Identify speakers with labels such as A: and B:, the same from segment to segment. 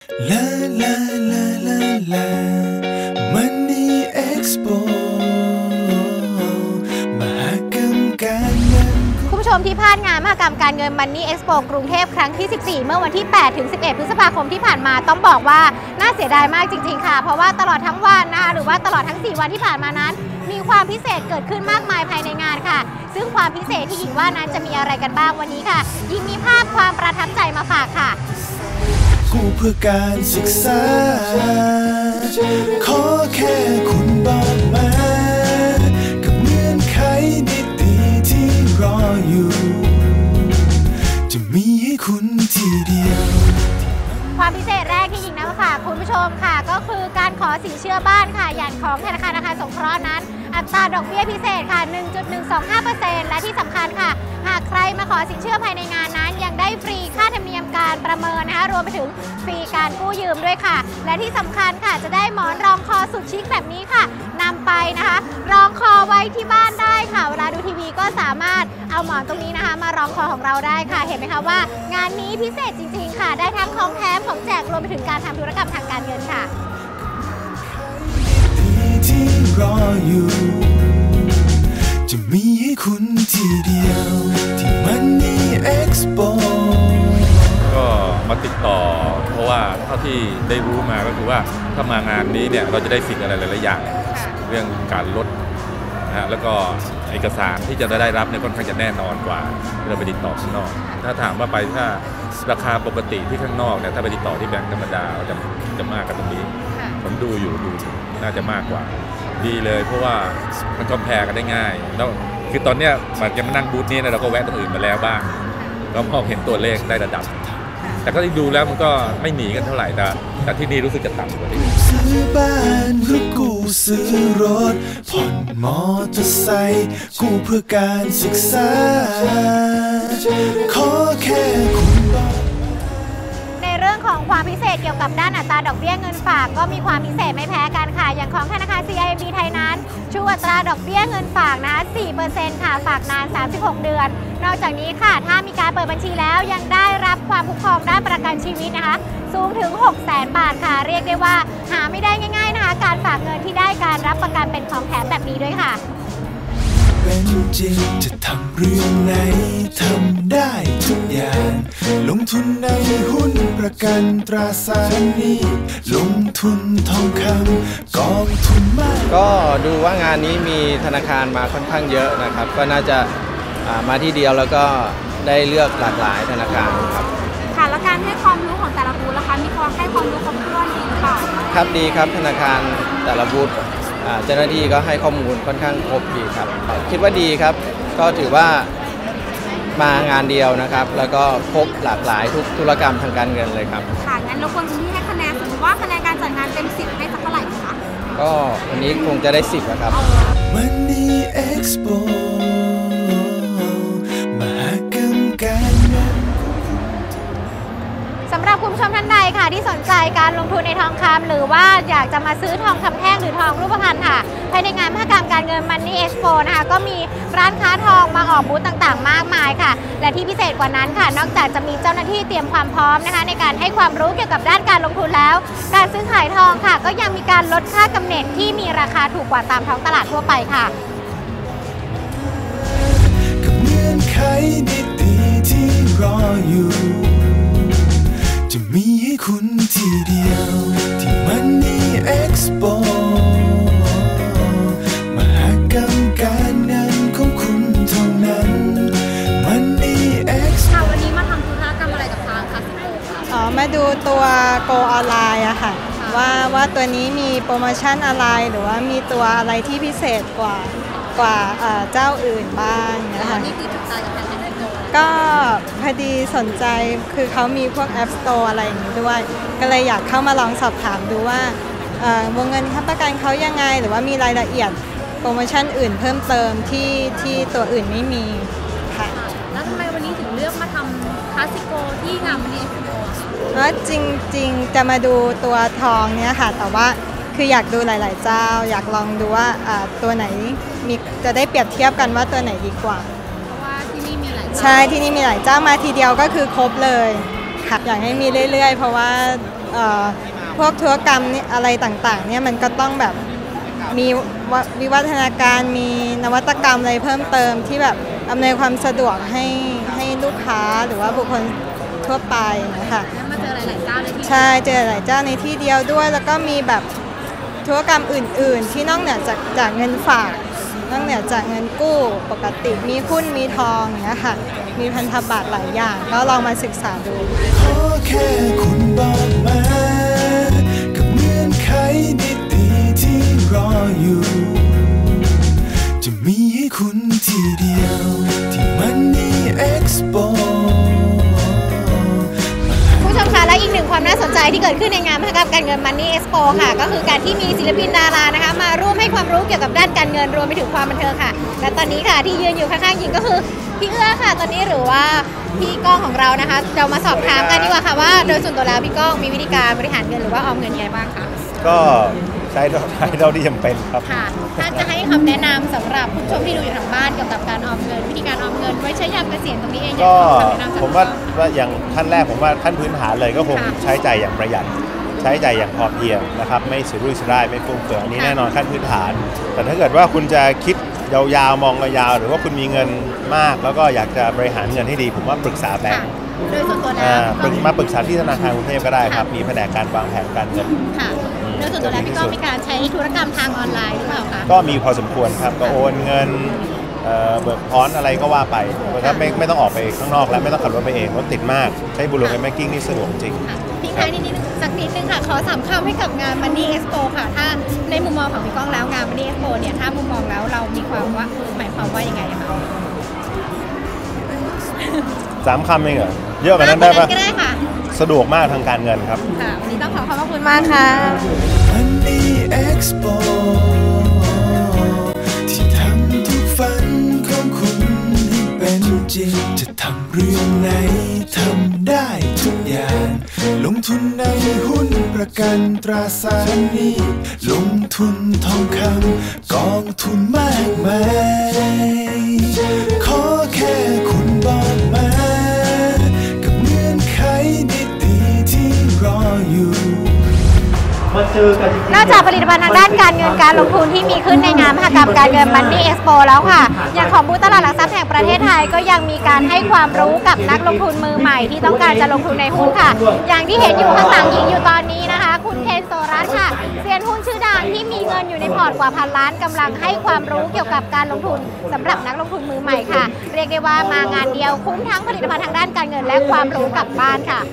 A: ลาลาลาลาลา Money Expo มหกรรมการเงิน
B: คุณผู้ชมที่พลาดงานมหกรรมการเงิน Money Expo กรุงเทพครั้งที่ 14 เมื่อวันที่ 8 ถึง 11 พฤษภาคมที่ผ่านมาต้องบอกว่าน่าเสียดายมากจริงๆค่ะเพราะว่าตลอดทั้งวันนะคะหรือว่าตลอดทั้ง 4 วันที่ผ่านมานั้นมีความพิเศษเกิดขึ้นมากมายภายในงานค่ะซึ่งความพิเศษที่หญิงว่านั้นจะมีอะไรกันบ้างวันนี้ค่ะหญิงมีภาพความประทับใจมาฝากค่ะ
A: กู้เพื่อการศึกษาขอแค่คุณบอกมากับเงื่อนไขดีๆที่รออยู่จะมีให้คุณทีเดียว
B: ความพิเศษแรกที่หญิงนำมาฝากคุณผู้ชมค่ะก็คือการขอสินเชื่อบ้านค่ะอย่างของธนาคารอาคารสงเคราะห์นั้นอัตราดอกเบี้ยพิเศษค่ะ 1.125% และที่สำคัญค่ะหากใครมาขอสินเชื่อภายในงานนั้นยังได้ฟรีค่าธรรมเนียมการประเมินนะคะรวมไปถึงฟรีการกู้ยืมด้วยค่ะและที่สำคัญค่ะจะได้หมอนรองคอสุดชิคแบบนี้ค่ะนำไปนะคะรองคอไว้ที่บ้านได้ค่ะเวลาดูทีวีก็สามารถเอาหมอนตรงนี้นะคะมารองคอของเราได้ค่ะเห็นไหมคะว่างานนี้พิเศษจริงๆค่ะได้ทั้งของแถมของแจกรวมไปถึงการทำธุรกรรมทางการเงินค่ะ
A: ที่รออยู่จะมีให้คุณทีเดียวที่ Money Expo
C: ก็มาติดต่อเพราะว่าเท่าที่ได้รู้มาก็คือว่าถ้ามางานนี้เนี่ยเราจะได้สิทธิ์อะไรหลายๆอย่างเรื่องการลดนะแล้วก็เอกสารที่จะได้รับเนี่ยค่อนข้างจะแน่นอนกว่าเราไปติดต่อข้างนอกถ้าถามว่าไปถ้าราคาปกติที่ข้างนอกเนี่ยถ้าไปติดต่อที่แบงก์ธรรมดาจะมากกว่าตรงนี้ผมดูน่าจะมากกว่าดีเลยเพราะว่ามันคอมแพร์กันได้ง่ายแล้วคือตอนเนี้ยมันจะมานั่งบูธนี้เราก็แวะตรงอื่นมาแล้วบ้างก็พอเห็นตัวเลขได้ระดับแต่ก็ดูแล้วมันก็ไม่หนีกันเท่าไหร่แต่ที่นี่รู้สึกจะต่ำกว่าที่
A: ซื้อบ้านหรือกู้ซื้อรถผ่อนมอเตอร์ไซค์กู้เพื่อการศึกษาขอแค่คุณบอก
B: ในเรื่องของความพิเศษเกี่ยวกับด้านอัตราดอกเบี้ยเงินฝากก็มีความพิเศษไม่แพ้กันค่ะอย่างของธนาคาร CIMB ไทยนั้นชูอัตราดอกเบี้ยเงินฝากนะคะ 4% ค่ะฝากนาน36 เดือนนอกจากนี้ค่ะถ้ามีการเปิดบัญชีแล้วยังได้รับความคุ้มครองด้านประกันชีวิตนะคะสูงถึง 600,000 บาทค่ะเรียกได้ว่าหาไม่ได้ง่ายๆนะคะการฝากเงินที่ได้การรับประกันเป็นของแถมแบบนี้ด้วยค่ะ
A: เป็นจริงจะทำเรื่องไหนทำได้ทุกอย่างลงทุนในหุ้นประกันตราสารหนี้ลงทุนทองคำกองทุนมาก
D: ก็ดูว่างานนี้มีธนาคารมาค่อนข้างเยอะนะครับก็น่าจะมาที่เดียวแล้วก็ได้เลือกหลากหลายธนาคารครับ
B: ค่ะแล้วการให้ความรู้ของแต่ละบูธล่ะคะมีความให้ความรู้ครบถ้วนดีหรือเปล่า
D: ครับดีครับธนาคารแต่ละบูธเจ้าหน้าที่ก็ให้ข้อมูลค่อนข้างครบดีครับคิดว่าดีครับก็ถือว่ามางานเดียวนะครับแล้วก็ครบหลากหลายทุกธุรกรรมทางการเงินเลยครับ
B: ค่ะงั้นรบกวนคุณพี่ให้คะแนนสมมติว่าคะแนนการจัดงานเต็ม10ให้สักเท่าไหร่คะ
D: ก็วันนี้คงจะได้10นะครับ
A: Money Expo มหกรรมการเงิน
B: สำหรับคุณผู้ชมท่านใดค่ะที่สนใจการลงทุนในทองคำหรือว่าอยากจะมาซื้อทองคำแท่งหรือทองรูปพรรณค่ะภายในงานมหกรรมการเงิน Money Expo นะคะก็มีร้านค้าทองมาออกบูธต่างๆมากมายค่ะและที่พิเศษกว่านั้นค่ะนอกจากจะมีเจ้าหน้าที่เตรียมความพร้อมนะคะในการให้ความรู้เกี่ยวกับด้านการลงทุนแล้วการซื้อขายทองค่ะก็ยังมีการลดค่ากำเนิดที่มีราคาถูกกว่าตามท้องตลาดทั่วไปค่ะ
A: กับเงื่อนไขดีๆที่รออยู่จะมีให้คุณทีเดียวที่ Money Expo มหกรรมการเงินของคุณเท่านั้น Money Expo
B: ค่ะวันนี้มาทำธุรกรรมอะไรกับทางคะ
E: มาดูตัว Go ออนไลน์อะค่ะว่าตัวนี้มีโปรโมชั่นอะไรหรือว่ามีตัวอะไรที่พิเศษกว่าเจ้าอื่นบ้างนะคะ
B: นี่คือจุดใจกับทาง
E: ก็พอดีสนใจคือเขามีพวก App Store อะไรอย่างนี้ด้วยก็เลยอยากเข้ามาลองสอบถามดูว่าวงเงินค้ำประกันเขายังไงหรือว่ามีรายละเอียดโปรโมชั่นอื่นเพิ่มเติมที่ตัวอื่นไม่มีค่ะ
B: แล้วทำไมวันนี้ถึงเลือกมาทำคลาสสิโกที่งานMoney Expo
E: จริงๆจะมาดูตัวทองเนี่ยค่ะแต่ว่าคืออยากดูหลายๆเจ้าอยากลองดูว่าตัวไหนจะได้เปรียบเทียบกันว่าตัวไหนดีกว่าใช่ที่นี่มีหลายเจ้ามาทีเดียวก็คือครบเลยค่ะอยากให้มีเรื่อยๆเพราะว่าพวกธุรกรรมอะไรต่างๆเนี่ยมันก็ต้องแบบมีวิวัฒนาการมีนวัตกรรมอะไรเพิ่มเติมที่แบบอำนวยความสะดวกให้ลูกค้าหรือว่าบุคคลทั่วไปนะคะ
B: มาเจอหลายๆเจ้าในที่
E: ใช่เจอหลายเจ้าในที่เดียวด้วยแล้วก็มีแบบธุรกรรมอื่นๆที่นอกเหนือจากเงินฝากนอกเหนือจากเงินกู้ปกติมีหุ้นมีทองอย่างเงี้ยค่ะมีพันธบัตรหลายอย่างก็ลองมาศึกษาดู
A: ขอแค่คุณบอกมากับเงื่อนไขดีๆที่รออยู่จะมีให้คุณทีเดียวที่ Money Expo
B: ผู้ชมคะและอีกหนึ่งความน่าสนใจที่เกิดขึ้นในงานมหกรรมการเงิน Money Expo ค่ะก็คือการที่มีศิลปินดารานะคะมาร่วมให้ความรู้เกี่ยวกับด้านการเงินรวมไปถึงความบันเทิงค่ะและตอนนี้ค่ะที่ยืนอยู่ข้างๆหญิงก็คือพี่เอื้อค่ะตอนนี้หรือว่าพี่ก้องของเรานะคะเรามาสอบถามกันดีกว่าค่ะว่าโดยส่วนตัวแล้วพี่ก้องมีวิธีการบริหารเงินหรือว่าออมเงินยังไงบ้างคะ
F: ก็ใช้เท่าที่จำเป็นครับ
B: ค่ะถ้าจะให้คำแนะนำสำหรับผู้ชมที่ดูอยู่ทางบ้านเกี่ยวกับการออมเงินวิธีการออมเงินไว้ใช้ยามเกษียณตรงนี้เอง
F: ก็ผมว่าอย่างขั้นแรกผมว่าขั้นพื้นฐานเลยก็คงใช้จ่ายอย่างประหยัดใช้จ่ายอย่างพอเพียงนะครับไม่สุรุ่ยสุร่ายไม่ฟุ่มเฟือยอันนี้แน่นอนขั้นพื้นฐานแต่ถ้าเกิดว่าคุณจะคิดยาวๆมองยาวหรือว่าคุณมีเงินมากแล้วก็อยากจะบริหารเงินให้ดีผมว่าปรึกษาแบงก์
B: โดยส่วนตัวแล้ว
F: มาปรึกษาที่ธนาคารกรุงเทพก็ได้ครับมีแผนกการวางแผนการเงิน
B: ค่ะโดยส่วนตัวแล้วพี่ก้องมีการใช้ธุรกรรมทางออนไลน์หรือเปล่าคะ
F: ก็มีพอสมควรครับก็โอนเงินเบิกถอนอะไรก็ว่าไปถ้าไม่ต้องออกไปข้างนอกแล้วไม่ต้องขับรถไปเองรถติดมากใช้บุรุษแมคกิ้งนี่สะดวกจริง
B: ทิ้งท้ายนิดนึงสักนิดนึงค่ะขอ3 คำให้กับงาน Money Expo ค่ะถ้าในมุมมองของพี่ก้องแล้วงาน Money Expo เนี่ยถ้ามุมมองแล้วเรามีความว่าหมายความว่ายังไงคะ
F: 3 คำเองเหรอเยอะกว่านั้นได้ปะ
B: ก็ได้ค่ะ
F: สะดวกมากทางการเงินครับ
B: ค่ะวันนี้ต้องขอบคุณมากค่ะ
A: Money Expo ที่ทำทุกฝันของคุณให้เป็นจริงจะทำเรื่องไหนทำได้ทุกอย่างลงทุนในหุ้นประกันตราสารหนี้ลงทุนทองคำกองทุนมากมายขอแค่คุณบอกมากับเงื่อนไขดีๆที่รออยู่
B: นอกจากผลิตภัณฑ์ทางด้านการเงินการลงทุนที่มีขึ้นในงานมหกรรมการเงิน Money Expo แล้วค่ะอย่างของบูธตลาดหลักทรัพย์แห่งประเทศไทยก็ยังมีการให้ความรู้กับนักลงทุนมือใหม่ที่ต้องการจะลงทุนในหุ้นค่ะอย่างที่เห็นอยู่ข้างหลังหญิงอยู่ตอนนี้นะคะคุณเคนโซรัสค่ะเซียนหุ้นชื่อดังที่มีเงินอยู่ในพอร์ตกว่า1,000 ล้านกำลังให้ความรู้เกี่ยวกับการลงทุนสำหรับนักลงทุนมือใหม่ค่ะเรียกได้ว่ามางานเดียวคุ้มทั้งผลิตภัณฑ์ทางด้านการเงินและความรู้กลับบ้านค่ะ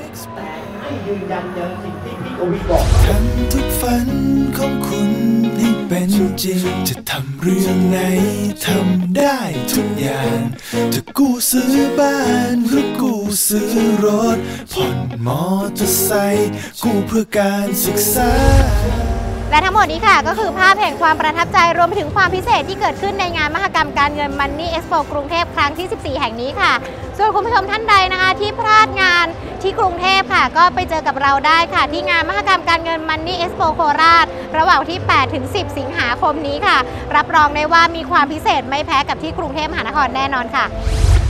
A: ทำทุกฝันของคุณให้เป็นจริงจะทำเรื่องไหนทำได้ทุกอย่างจะกู้ซื้อบ้านหรือกู้ซื้อรถผ่อนมอเตอร์ไซค์กู้เพื่อการศึกษา
B: และทั้งหมดนี้ค่ะก็คือภาพแห่งความประทับใจรวมไปถึงความพิเศษที่เกิดขึ้นในงานมหกรรมการเงิน Money Expo กรุงเทพครั้งที่14แห่งนี้ค่ะส่วนคุณผู้ชมท่านใดนะคะที่พลาดงานที่กรุงเทพค่ะก็ไปเจอกับเราได้ค่ะที่งานมหกรรมการเงิน Money Expo โคราชระหว่างที่8 ถึง 10 สิงหาคมนี้ค่ะรับรองได้ว่ามีความพิเศษไม่แพ้กับที่กรุงเทพมหานครแน่นอนค่ะ